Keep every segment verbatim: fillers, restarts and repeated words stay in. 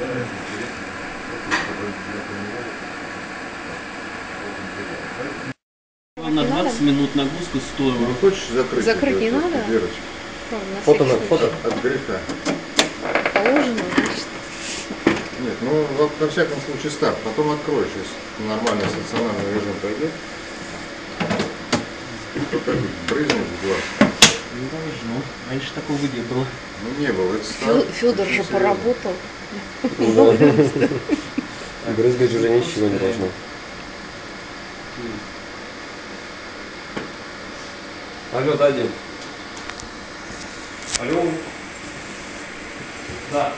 На двадцать минут нагрузку стоила. Ну, хочешь закрыть? Закрыть не надо? Дырочку. Фото на фото. От, от греха. Положено, значит. Нет, ну во всяком случае старт. Потом откроешь, если нормальный стационарный режим пойдет. Только брызнет в глаз. Не должно. Раньше такого не было. Ну не было, это старт. Федор же поработал. Брызгать уже ничего не должно. Алло, да, Дим? Алло? Да.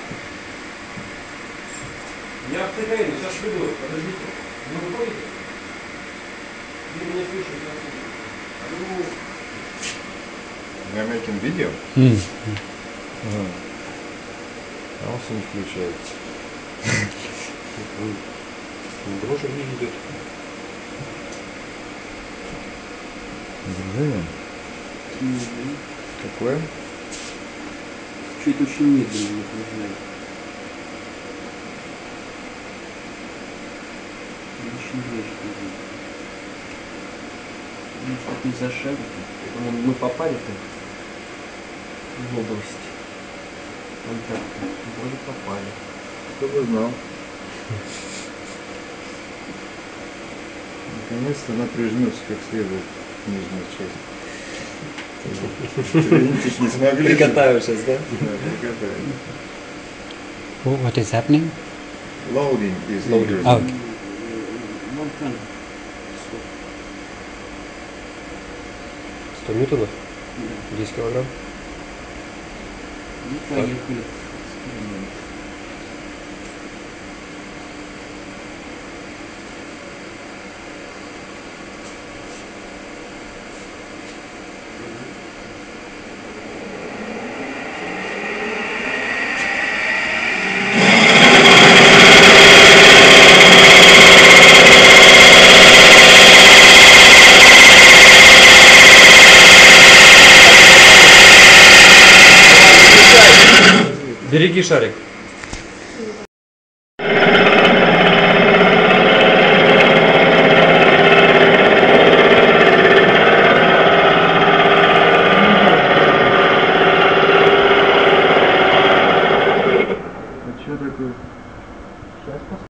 Я в Тегайну, сейчас приду, подождите. Вы выходите? Вы меня слышите? Алло? Я making video? Mm. Ага. А он все не включается. Дрожь не идет. Движение? Какое? Чуть очень медленно, не знаю. Очень медленно. Ну, что-то из-за шага. Мы попали-то в область контакта. Вроде попали. Кто бы знал. Наконец-то она прижмется как следует в нижнюю часть. Винтик не смогли. Прикатаю сейчас, да? Да, прикатаю. What is happening? Loading is Loading. increasing. Oh, okay. сто ньютонов? Да. десять килограмм? Ну, поехали. Береги шарик. А что такое?